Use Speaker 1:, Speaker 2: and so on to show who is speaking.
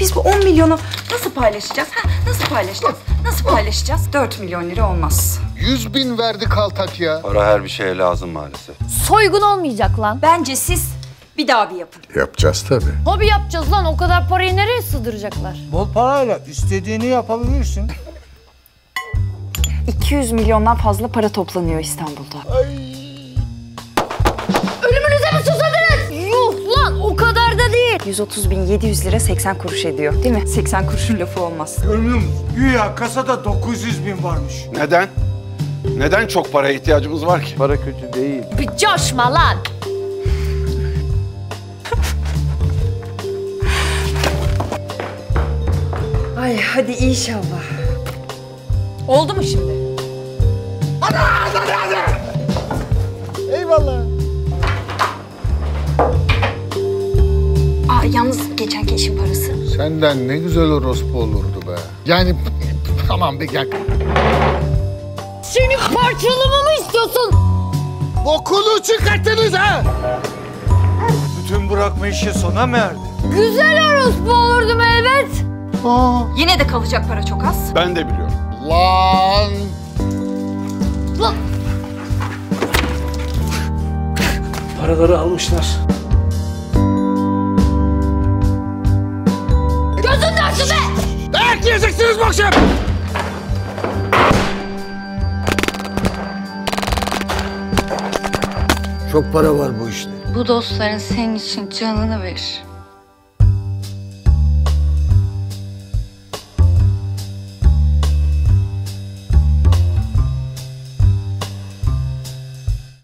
Speaker 1: Biz bu 10 milyonu nasıl paylaşacağız? Nasıl paylaşacağız? Nasıl paylaşacağız? 4 milyon lira olmaz.
Speaker 2: 100.000 verdi Kaltak ya.
Speaker 3: Para her bir şeye lazım maalesef.
Speaker 4: Soygun olmayacak lan.
Speaker 1: Bence siz bir daha bir yapın.
Speaker 2: Yapacağız tabii.
Speaker 4: Hobi yapacağız lan. O kadar parayı nereye sığdıracaklar?
Speaker 5: Bol parayla istediğini yapabilirsin.
Speaker 1: 200 milyondan fazla para toplanıyor İstanbul'da.
Speaker 4: Ölümünüze mi susadınız? Yuh lan, o kadar da değil.
Speaker 1: 130.700 lira 80 kuruş ediyor. Değil mi? 80 kuruşun lafı olmaz.
Speaker 5: Görmüyor musun? Güya kasada 900.000 varmış.
Speaker 3: Neden? Neden çok paraya ihtiyacımız var ki?
Speaker 6: Para kötü değil.
Speaker 4: Bir coşma lan.
Speaker 1: Ay hadi inşallah. Oldu mu şimdi?
Speaker 5: Eyvallah.
Speaker 1: Yalnız geçenki işin parası.
Speaker 2: Senden ne güzel orospu olurdu be. Yani tamam be gel.
Speaker 4: Seni parçalamamı istiyorsun.
Speaker 2: Bokunu çıkarttınız ha.
Speaker 5: Bütün bırakma işi sona mı erdi?
Speaker 4: Güzel orospu olurdum elbet.
Speaker 1: Yine de kalacak para çok az.
Speaker 3: Ben de biliyorum.
Speaker 2: Lan.
Speaker 4: Lan.
Speaker 6: Paraları almışlar.
Speaker 4: Gözün dönsün be.
Speaker 2: Dayak yiyeceksiniz bu akşam.
Speaker 5: Çok para var bu işte.
Speaker 7: Bu dostların senin için canını verir.